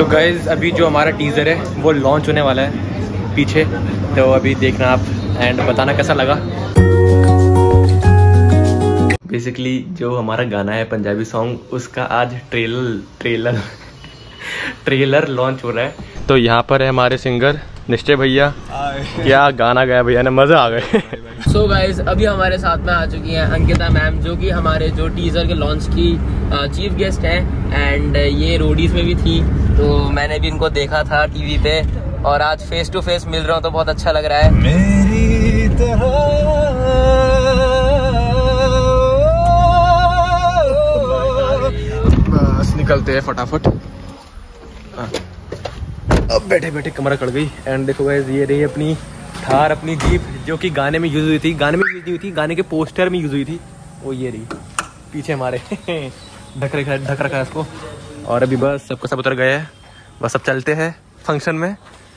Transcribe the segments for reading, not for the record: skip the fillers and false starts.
तो गाइज अभी जो हमारा टीज़र है वो लॉन्च होने वाला है पीछे, तो अभी देखना आप एंड बताना कैसा लगा। बेसिकली जो हमारा गाना है पंजाबी सॉन्ग, उसका आज ट्रेलर लॉन्च हो रहा है। तो यहाँ पर है हमारे सिंगर निश्चय भैया, क्या गाना गाया भैया ने, मज़ा आ गए। सो गाइज अभी हमारे साथ में आ चुकी हैं अंकिता मैम, जो कि हमारे जो टीजर के लॉन्च की चीफ गेस्ट हैं एंड ये रोडीज में भी थी, तो मैंने भी इनको देखा था टीवी पे और आज फेस टू फेस मिल रहा हूँ तो बहुत अच्छा लग रहा है। मेरी तरह बस निकलते हैं फटाफट। अब बैठे बैठे कमरा कट गई। एंड देखो गाइस ये रही अपनी थार, अपनी जीप जो कि गाने में यूज हुई थी, गाने में यूज नहीं हुई थी, गाने के पोस्टर में यूज हुई थी। वो ये रही पीछे हमारे ढक रखा है इसको। और अभी बस सबका सब उतर गए हैं, बस अब चलते हैं फंक्शन में।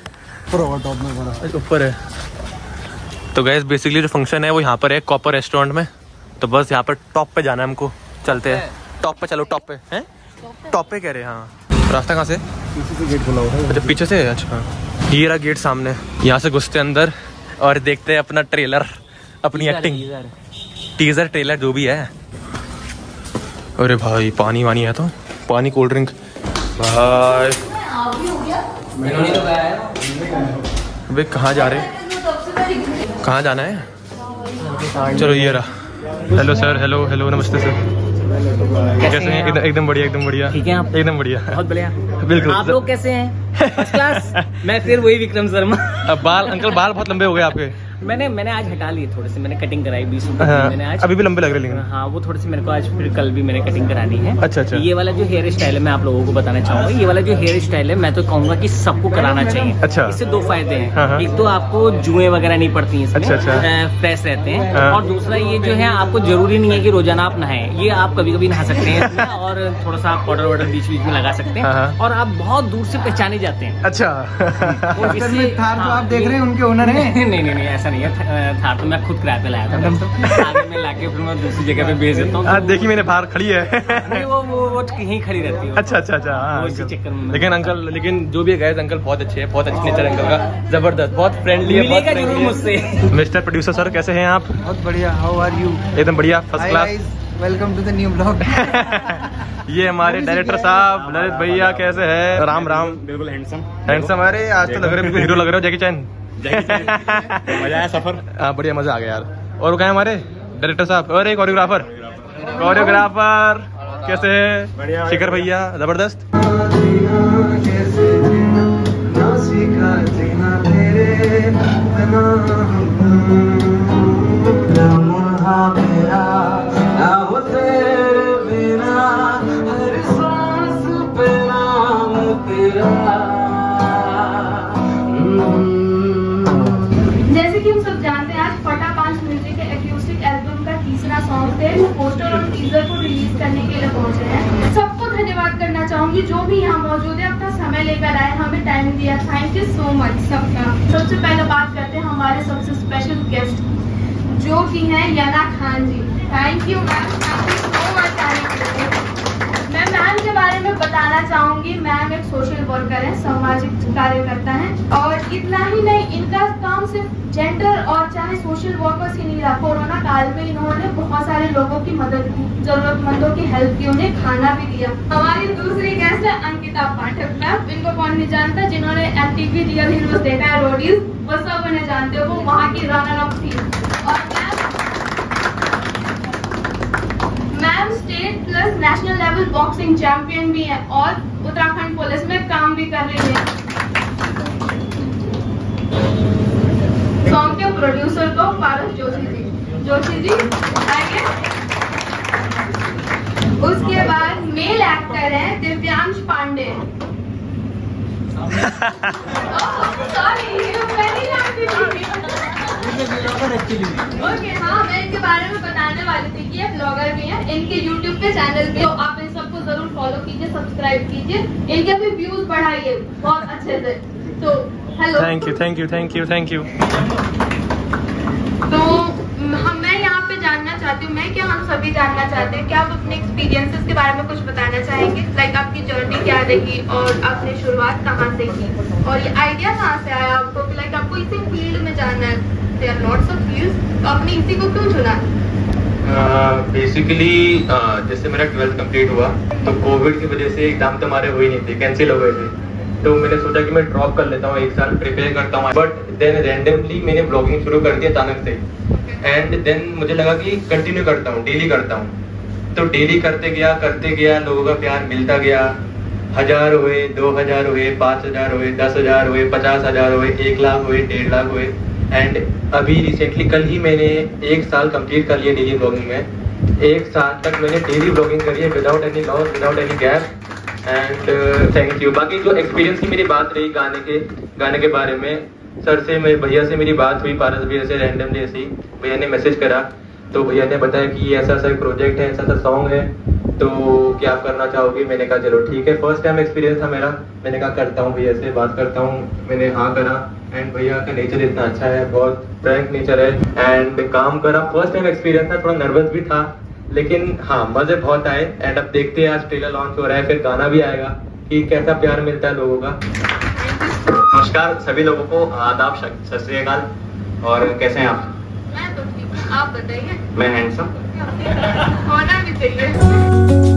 ऊपर है तो गाइस बेसिकली जो फंक्शन है वो यहाँ पर है कॉपर रेस्टोरेंट में। तो बस यहाँ पर टॉप पे जाना है हमको, चलते हैं टॉप पे। चलो टॉप पे हैं, टॉप पे कह रहे हैं। हाँ रास्ता कहाँ से? पीछे से गेट खुला हुआ है। अच्छा पीछे से, अच्छा ये रहा गेट सामने। यहाँ से घुसते अंदर और देखते हैं अपना ट्रेलर, अपनी एक्टिंग, टीजर ट्रेलर जो भी है। अरे भाई पानी वानी है, तो पानी कोल्ड ड्रिंक भाई। अबे कहाँ जा रहे, कहाँ जाना है? चलो ये रहा। हेलो सर, हेलो हेलो नमस्ते सर, कैसे हैं? एकदम बढ़िया, एकदम बढ़िया। ठीक है आप? एकदम बढ़िया, बहुत बढ़िया। बिल्कुल। आप लोग कैसे हैं? First class. मैं फिर वही विक्रम शर्मा। अब बाल अंकल, बाल बहुत लंबे हो गए आपके। मैंने आज हटा लिए थोड़े से, मैंने कटिंग कराई 20 रुपए। मैंने आज अभी भी लंबे लग रहे लेकिन। हाँ वो थोड़े से मेरे को आज फिर कल भी मैंने कटिंग करानी है। अच्छा अच्छा। ये वाला जो हेयर स्टाइल है मैं आप लोगों को बताना चाहूंगा। ये वाला जो हेयर स्टाइल है मैं तो कहूंगा कि सबको कराना चाहिए। अच्छा। इससे दो फायदे हैं, एक तो आपको जुएं वगैरह नहीं पड़ती हैं, अच्छा अच्छा, फ्रेश रहते हैं। और दूसरा ये जो है आपको जरूरी नहीं है कि रोजाना आप नहाएं, ये आप कभी कभी नहा सकते हैं और थोड़ा सा आप पाउडर वाउडर बीच बीच में लगा सकते हैं और आप बहुत दूर से पहचाने जाते हैं। अच्छा। थार जो आप देख रहे हैं उनके ओनर हैं? नहीं ऐसा नहीं है, थार तो मैं खुद किराए पे लाया था। आगे में लाके फिर मैं दूसरी जगह पे भेज देता हूँ। देखिए मैंने बाहर खड़ी है। वो कहीं खड़ी रहती है। अच्छा अच्छा अच्छा। चक्कर में लेकिन अंकल, लेकिन जो भी गए अंकल बहुत अच्छे हैं, बहुत अच्छे नेचर अंकल का, जबरदस्त, बहुत फ्रेंडली है, बहुत फ्रेंडली मुझसे। मिस्टर प्रोड्यूसर सर कैसे हैं आप? बहुत बढ़िया, हाउ आर यू? एकदम बढ़िया, first class. Welcome to the new blog. ये हमारे डायरेक्टर साहब ललित भैया कैसे है? राम राम। बिल्कुल हैंडसम। अरे आज तो लग रहे बिल्कुल हीरो लग रहे हो, जैकी चैन। मजा आया सफर? हाँ बढ़िया, मजा आ गया यार। और वो कहाँ है हमारे डायरेक्टर साहब? और एक कोरियोग्राफर कैसे है? शिखर भैया जबरदस्त। जैसे कि हम सब जानते हैं आज फटा 5 म्यूजिक के एक्यूस्टिक एल्बम का तीसरा सॉन्ग थे, जो पोस्टर और टीजर को रिलीज करने के लिए पहुंचे हैं। सबको धन्यवाद करना चाहूंगी जो भी यहाँ मौजूद है, अपना समय लेकर आए, हमें टाइम दिया। थैंक यू सो मच सबका। सबसे पहले बात करते हैं हमारे सबसे स्पेशल गेस्ट जो कि हैं Yana Khan ji. Thank you ma'am, so much आने के लिए। मैं मैम के बारे में बताना चाहूंगी, मैम एक सोशल वर्कर है, सामाजिक कार्यकर्ता है। और इतना ही नहीं, इनका काम सिर्फ जेंडर और चाहे सोशल वर्कर्स ही नहीं रहा। कोरोना काल में इन्होंने बहुत सारे लोगों की मदद की, जरूरतमंदों की हेल्प की, उन्हें खाना भी दिया। हमारी दूसरी गेस्ट है अंकिता पाठक मैम। इनको कौन नहीं जानता, जिन्होंने MTV रियल हीरोज देखा है, रोडीज, वो सब उन्हें जानते हो, वो वहाँ की रनर अप थी। और ma'am state plus national level boxing champion भी है और उत्तराखंड पुलिस में काम भी कर रही है। सॉन्ग के प्रोड्यूसर को पारस जोशी जी आएंगे। उसके बाद मेल एक्टर है दिव्यांश पांडे। सॉरी पहली जानती थी। ओके हाँ, मैं इनके बारे में बताने वाली थी कि ये ब्लॉगर भी हैं, इनके YouTube पे चैनल भी, तो आप इन सबको जरूर फॉलो कीजिए, सब्सक्राइब कीजिए, इनके भी व्यूज बढ़ाइए बहुत अच्छे से। तो हेलो, थैंक यू। तो मैं यहाँ पे जानना चाहती हूँ मैं कि हम सभी जानना चाहते हैं कि आप अपने एक्सपीरियंसेस के बारे में कुछ बताना चाहेंगे, लाइक आपकी जर्नी क्या रही और आपने शुरुआत कहाँ से की और ये आइडिया कहाँ से आया आपको कि लाइक आपको इसी फील्ड में जाना है, there are lots of fields, तो आपने इसी को क्यों चुना? बेसिकली जैसे मेरा 12th कंप्लीट हुआ तो कोविड की वजह से एग्जाम तो हमारे हो ही नहीं थे, कैंसिल हो गए थे, तो मैंने सोचा कि मैं ड्रॉप कर लेता हूँ, एक साल प्रिपेयर करता हूँ, बट देन रैंडमली मैंने ब्लॉगिंग शुरू कर दिया अचानक से, एंड देन मुझे लगा कि कंटिन्यू करता हूँ, डेली करता हूँ, तो डेली करते गया, लोगों का प्यार मिलता गया, 1000 हुए, 2000 हुए, 5000 हुए, 10,000 हुए, 50,000 हुए, 1 लाख हुए, 1.5 लाख हुए, एंड अभी रिसेंटली कल ही मैंने 1 साल कंप्लीट कर लिया डेली ब्लॉगिंग में। 1 साल तक मैंने डेली ब्लॉगिंग करी है without any loss, without any gap, and thank you. बाकी जो एक्सपीरियंस की मेरी बात रही गाने के बारे में, सर से मेरे भैया से मेरी बात हुई, पारस भैया से रैंडमली ऐसे ही भैया ने मैसेज करा, तो भैया ने बताया कि ऐसा ऐसा प्रोजेक्ट है, ऐसा ऐसा सॉन्ग है, तो क्या आप करना चाहोगे? मैंने कहा चलो ठीक है, फर्स्ट टाइम एक्सपीरियंस था मेरा, मैंने कहा करता हूँ भैया से बात करता हूँ, मैंने हाँ करा, एंड भैया का नेचर इतना अच्छा है, बहुत फ्रैंक नेचर है, एंड काम करा, फर्स्ट टाइम एक्सपीरियंस था, थोड़ा नर्वस भी था, लेकिन हाँ मजे बहुत आए, एंड अब देखते हैं आज ट्रेलर लॉन्च हो रहा है, फिर गाना भी आएगा कि कैसा प्यार मिलता है लोगों का। नमस्कार सभी लोगों को, आदाब, सत श्री अकाल, और कैसे हैं आप? मैं तो ठीक हूँ, आप बताइए। मैं हैंडसम। होना भी चाहिए।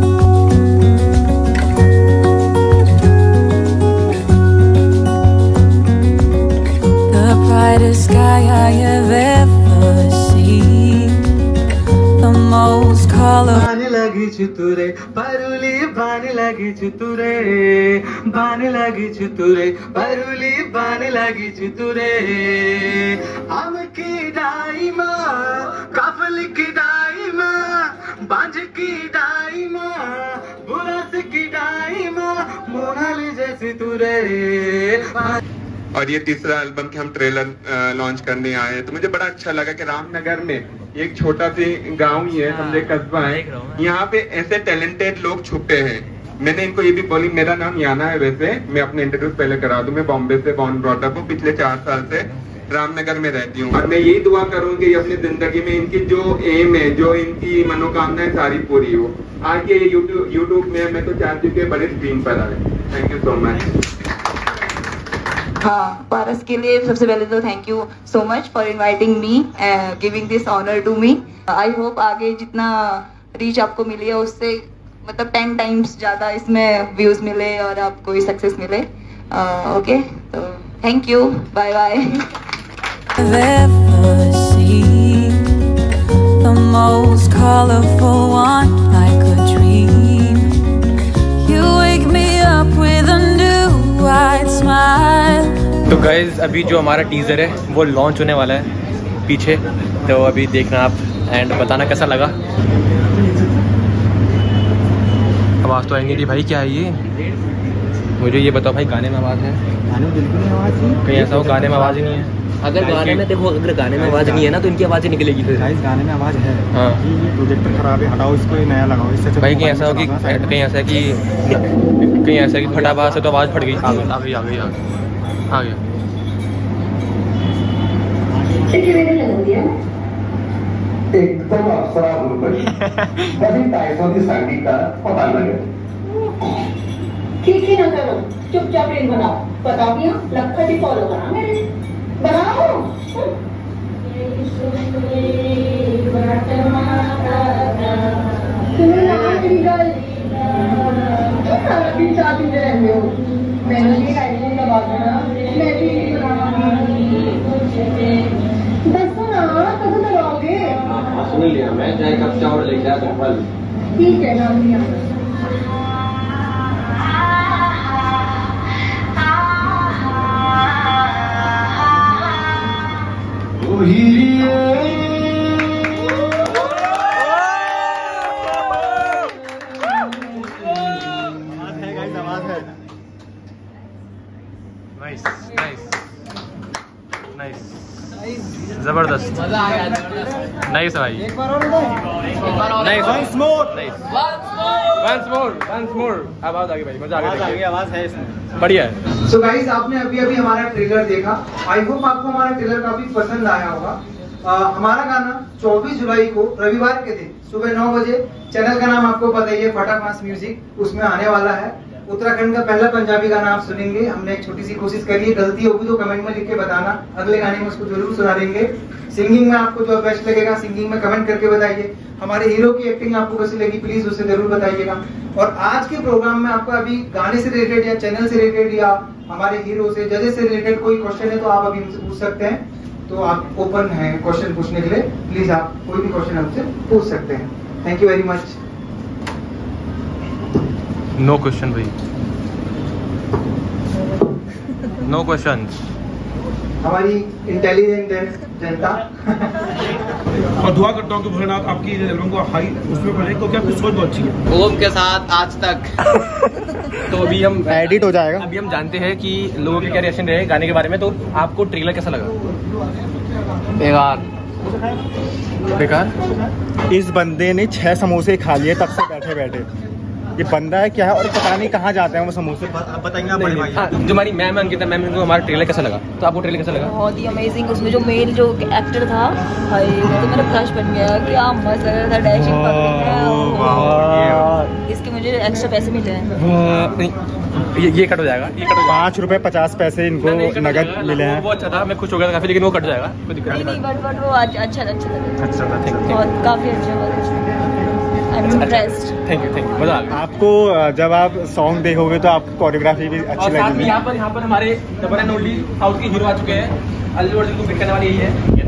The brightest sky I have ever seen, the most colorful. बाने लगी चुतुरे परुली, बाने लगी चुतुरे, बाने लगी चुतुरे परुली, बाने लगी चुतुरे, आम की डाइमा, काफल की डाइमा, बांझ की डाइमा, बुरस की डाइमा, मोनाली जैसी तुरे। और ये तीसरा एल्बम के हम ट्रेलर लॉन्च करने आए हैं, तो मुझे बड़ा अच्छा लगा कि रामनगर में एक छोटा सी गांव ही है, समझे कस्बा है, यहाँ पे ऐसे टैलेंटेड लोग छुपे हैं। मैंने इनको ये भी बोली, मेरा नाम याना है, वैसे मैं अपने इंट्रोड्यूस पहले करा दूं, मैं बॉम्बे से बॉर्न ब्रॉट अप हूँ, पिछले 4 साल से रामनगर में रहती हूँ, और मैं यही दुआ करूँ कि अपनी जिंदगी में इनकी जो एम है, जो इनकी मनोकामनाएं सारी पूरी हो। आगे यूट्यूब में मैं तो चाहती हूँ कि बड़े स्क्रीन पर आए। Thank you so much. हाँ, पारस के लिए सबसे पहले तो thank you so much for inviting me, giving this honour to me. I hope आगे जितना रीच आपको मिली है उससे मतलब 10 टाइम्स ज़्यादा इसमें व्यूज़ मिले और आपको भी सक्सेस मिले। ओके, तो thank you, bye bye. The most colorful one, like a dream. You wake me up with a new white smile. तो गाइज अभी जो हमारा टीज़र है वो लॉन्च होने वाला है पीछे, तो अभी देखना आप एंड बताना कैसा लगा। आवाज़ तो आएंगी नहीं भाई, क्या है ये? मुझे ये बताओ भाई, गाने में आवाज़ है? गाने में बिल्कुल नहीं आवाज़ है, कहीं ऐसा हो गाने में आवाज़ ही नहीं है? अगर गाने में देखो, अगर गाने में आवाज़ नहीं है ना तो इनकी आवाज़ निकलेगी फिर। गाने में आवाज़ है। हाँ, ये प्रोजेक्टर खराब है, हटाओ इसको, नया लगाओ। इससे भाई कहीं ऐसा हो कि कहीं ऐसा कि फटा आवाज़ से तो आवाज़ फट गई। आ गया। एकदम अप्सरा होऊन कभी टायसोनी सांगितला पता लगे ठीक ही ना करो, चुपचाप रील बनाओ, बता दिया लखपति फॉलो करा मेरे, बनाओ। मैंने भी आइडिया का बात है ना, मैं भी बस ना कब लगाओगे? सुन लिया मैं, चाहे कब चावल लेके आ तो ठीक है ना लिया। जबरदस्त, मजा आ गया, जबरदस्त, नाइस भाई, एक बार और नाइस, वंस मोर, आवाज आ गई भाई, मजा आ गया, आवाज है इसमें, बढ़िया है। सो गाइस, आपने अभी हमारा ट्रेलर देखा, आई होप आपको हमारा ट्रेलर काफी पसंद आया होगा। हमारा गाना 24 जुलाई को रविवार के दिन सुबह 9 बजे, चैनल का नाम आपको पता ही है फटाफास्ट म्यूजिक, उसमें आने वाला है। उत्तराखंड का पहला पंजाबी गाना आप सुनेंगे। हमने एक छोटी सी कोशिश करी है, गलती होगी तो कमेंट में लिख के बताना, अगले गाने में उसको जरूर सुना देंगे। सिंगिंग में आपको जो बेस्ट लगेगा सिंगिंग में कमेंट करके बताइए। हमारे हीरो की एक्टिंग आपको कैसी लगी प्लीज उसे जरूर बताइएगा। और आज के प्रोग्राम में आपका अभी गाने से रिलेटेड या चैनल से रिलेटेड या हमारे हीरो से जजेस से रिलेटेड कोई क्वेश्चन है तो आप अभी हमसे पूछ सकते हैं। तो आप ओपन हैं क्वेश्चन पूछने के लिए, प्लीज आप कोई भी क्वेश्चन हमसे पूछ सकते हैं। Thank you very much. No question भाई, नो क्वेश्चन। हमारी इंटेलिजेंट जनता और दुआ करता हूँ कि भोलेनाथ आपकी एल्बम को हाई उसमें पड़े, क्योंकि आपकी सोच बहुत अच्छी है। ओम के साथ आज तक। तो अभी हम एडिट हो जाएगा। अभी हम जानते हैं कि लोगों के क्या रिएक्शन रहे गाने के बारे में। तो आपको ट्रेलर कैसा लगा? बेकार। बेकार? इस बंदे ने 6 समोसे खा लिए तब से बैठे बैठे। ये बंदा है क्या है और पता नहीं कहाँ जाते हैं वो समोसे, बताएंगे आप बड़े भाई। हाँ, जो हमारी मैम अंकिता मैम को हमारा ट्रेलर कैसा लगा? तो आपको ट्रेलर कैसा लगा? बहुत ही अमेजिंग। उसमें जो मेल जो एक्टर था भाई वो तो मेरा क्रश बन गया। क्या मस्त लग रहा था, डैशिंग परफेक्ट। इसके मुझे एक्स्ट्रा पैसे मिले हैं। ये कट हो जाएगा, ये कट हो 5 रुपए 50 पैसे इनको नगद मिले हैं। वो अच्छा था, मैं खुश हो गया था काफी, लेकिन वो कट हो जाएगा, कोई दिक्कत नहीं बट वो अच्छा लगा। अच्छा था, थैंक यू। बहुत काफी अच्छा। थैंक यू, मजा आ गया। आपको जब आप सॉन्ग देखोगे तो आपको कोरियोग्राफी भी अच्छी लगेगी। यहाँ पर हमारे डबल एंड ओनली साउथ के हीरो आ चुके हैं। अल्लू अर्जुन को पिक करने वाली यही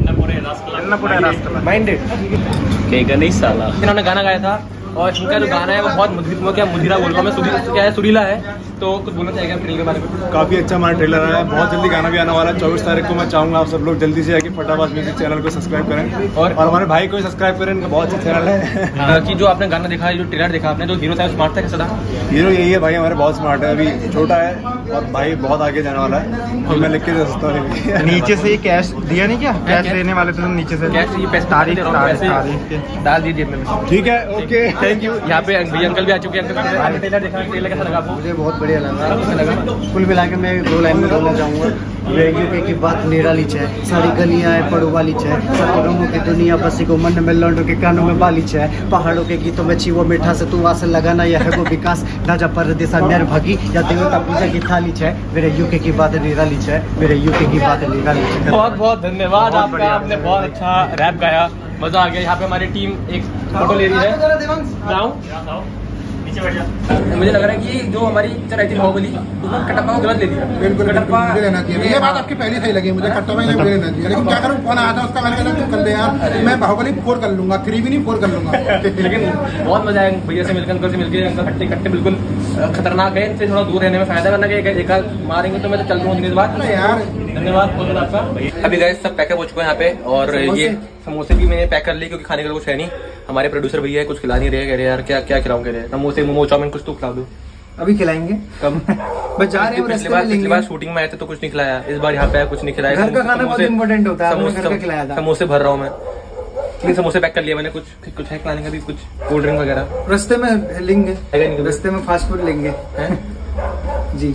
है माइंडेड गणेश साला। इन्होंने गाना गाया था और इनका जो गाना है वो बहुत मुजीरा बोल रहा हूँ मैं, सुरीला है। तो कुछ बोलना चाहिएगा ट्रेलर के बारे में? काफी अच्छा हमारा ट्रेलर है, बहुत जल्दी गाना भी आने वाला है 24 तारीख को। मैं चाहूंगा आप सब लोग जल्दी से आके फटाफट म्यूजिक चैनल को सब्सक्राइब करें और हमारे भाई को सब्सक्राइब करें, इनका बहुत अच्छा चैनल है। कि जो आपने गाना देखा, जो ट्रेलर देखा आपने, जो हीरो था स्मार्ट था, कैसा था? हीरो यही है भाई, हमारे बहुत स्मार्ट है, अभी छोटा है और भाई बहुत आगे जाने वाला है। और मैं लिख के दे सकता हूँ। नीचे से कैश दिया नहीं क्या? कैश देने वाले थे नीचे से कैश, ये पैसे डाल दीजिए अपने। ठीक है, ओके, थैंक यू। यहाँ पे भैया अंकल भी आ चुके हैं। ट्रेलर देखा, ट्रेलर कैसा लगा आपको? मुझे बहुत बढ़िया लगा। कुल मिला के मैं 2 लाइन में बोलना चाहूँगा। यूके की बात निराली है, सारी गलियाँ है पड़ो वाली है, सब रंगों की दुनिया बसी को मन में लौंडों के कानों में बाली है, पहाड़ों के गीतों में छीवो मीठा से तू आसन लगाना यह है वो विकास, राजा परदेसा मेर भागी या देवता पूजा की थाली है। मेरे यूके की बात निराली है, मेरे यूके की बात निराली है। बहुत बहुत धन्यवाद आपका, आपने बहुत अच्छा रैप गाया, मजा आ गया। यहाँ पे हमारी टीम एक फोटो ले रही है। मुझे लग रहा है कि जो हमारी पिक्चर आई थी बाहुबली, उसमें कटप्पा को गलत ले दिया। बिल्कुल मुझे लेना चाहिए, ये बात आपकी पहली सही लगी, मुझे कटप्पा ने मुझे लेना चाहिए। लेकिन क्या करूं, फोन आया था उसका, मैंने कहा तुम कर दे यार, मैं बाहुबली 4 कर लूंगा, 3 भी नहीं 4 कर लूंगा। लेकिन बहुत मजा आया भैया से मिलकर, अंकल से मिलकर। अंकल खट्टे खट्टे बिल्कुल खतरनाक है, इनसे थोड़ा दूर रहने में फायदा, वरना एक मारेंगे तो मैं तो चल दूंगा। बाद यार धन्यवाद बहुत आपका। अभी गाइस सब पैकअप हो चुका है यहाँ पे, और ये समोसे भी मैंने पैक कर लिए क्योंकि खाने का कुछ है नहीं। हमारे प्रोड्यूसर भैया कुछ खिला नहीं रहे, कह रहे यार क्या क्या खिलाऊं, कह रहे समोसे मोमो चाउमीन कुछ तो खिला दो। अभी खिलाएंगे कब? बस जा रहे हैं, पिछली बार शूटिंग में आए थे तो कुछ नहीं खिलाया, इस बार यहाँ पे आया कुछ नहीं खिलाया। घर का खाना बहुत इम्पोर्टेंट होता है, घर का खिलाया था। समोसे भर रहा हूँ मैं, 3 समोसे पैक कर लिए मैंने। कुछ है खिलाने का भी, कुछ कोल्ड ड्रिंक वगैरह रास्ते में लेंगे, रास्ते में फास्ट फूड लेंगे जी।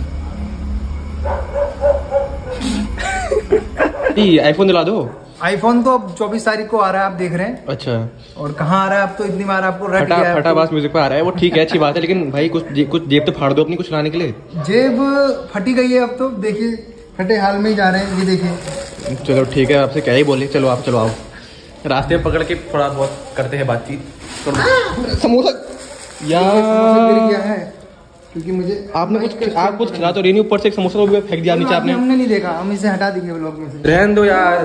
आईफोन दिला दो। आईफोन तो अब 24 तारीख को आ रहा है, आप देख रहे हैं। अच्छा, और कहाँ आ रहा है अब तो, इतनी बार आपको रट गया है। फटाफट म्यूजिक पे आ रहा है, वो ठीक है, अच्छी बात है, लेकिन भाई कुछ जेब तो फाड़ दो अपनी कुछ लाने के लिए। जेब फटी गई है अब तो, देखिए फटे हाल में ही जा रहे हैं, ये देखिए। चलो ठीक है, आपसे क्या ही बोले, चलो आप चलो आओ, रास्ते में पकड़ के थोड़ा बहुत करते हैं बातचीत। समोसा यार है क्योंकि मुझे आपने कुछ खिला तो नहीं, ऊपर से एक समोसा को भी फेंक दिया नीचे आपने। हमने नहीं देखा, हम इसे हटा देंगे व्लॉग में से। रहने दो यार,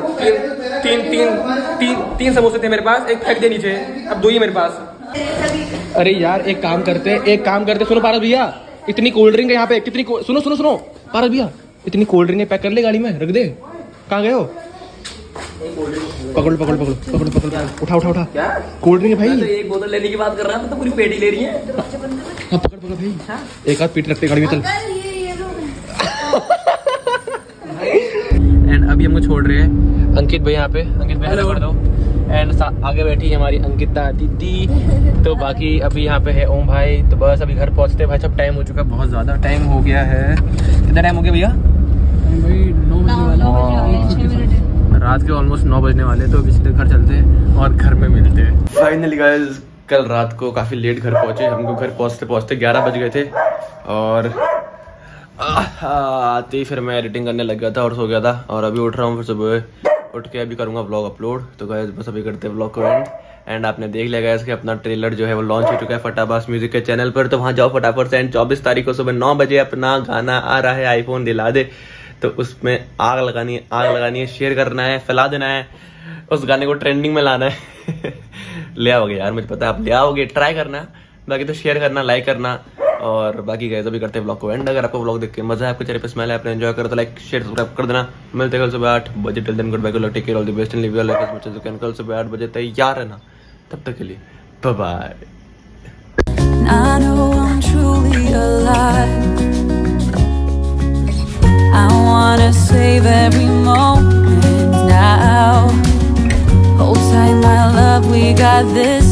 तीन समोसे थे मेरे पास, एक फेंक दिया नीचे, अब 2 ही मेरे पास। अरे यार एक काम करते, सुनो पारस भैया, इतनी कोल्ड ड्रिंक है यहाँ पे, कितनी सुनो पारस भैया, इतनी कोल्ड ड्रिंक पैक कर ले, गाड़ी में रख दे। कहाँ गए हो? पकड़ उठा कोल्ड ड्रिंक है भाई। तो एक बोतल लेने की बात कर रहा था, तो पूरी पेटी ले रही है। हाँ पकड़ भाई, एक हाथ पीट रखते गाड़ी में, चल। एंड अभी हमको छोड़ रहे हैं अंकित भाई यहाँ पे, अंकित भाई हेलो कर दो। एंड आगे बैठी है हमारी अंकिता दीदी, तो बाकी अभी यहाँ पे है ओम भाई। तो बस अभी घर पहुँचते भाई साहब, टाइम हो चुका है, बहुत ज्यादा टाइम हो गया है। कितना टाइम हो गया भैया? रात के ऑलमोस्ट 9 बजने वाले, तो किसी के घर चलते हैं और घर में मिलते हैं। फाइनली गाइस कल रात को काफ़ी लेट घर पहुँचे, हमको घर पहुँचते 11 बज गए थे और आते ही फिर मैं एडिटिंग करने लग गया था और सो गया था। और अभी उठ रहा हूँ, फिर सुबह उठ के अभी करूँगा व्लॉग अपलोड। तो गाइस बस अभी करते हैं व्लॉग को एंड आपने देख लिया गाइस कि अपना ट्रेलर जो है वो लॉन्च हो चुका है फटाबास म्यूजिक के चैनल पर, तो वहाँ जाओ फटाफट से। एंड 24 तारीख को सुबह 9 बजे अपना गाना आ रहा है आईफोन दिला दे, तो उसमें आग लगानी है, शेयर करना है, फैला देना है, उस गाने को ट्रेंडिंग में लाना है। ले आओगे यार, मुझे पता है आप ले आओगे, ट्राई करना, बाकी तो शेयर करना, लाइक करना। और बाकी गाइस अभी करते हैं व्लॉग को एंड। अगर आपको व्लॉग देख के मजा है, आपके चेहरे पे स्माइल है, आपने एंजॉय करो तो लाइक शेयर सब्सक्राइब कर देना। मिलते हैं कल सुबह 8 बजे। Till then good bye, take care, all the best and live your life as much as you can. कल सुबह 8 बजे तैयार रहना, तब तक के लिए bye bye. I know I'm truly alive. I wanna save every moment now. Hold tight, my love, we got this.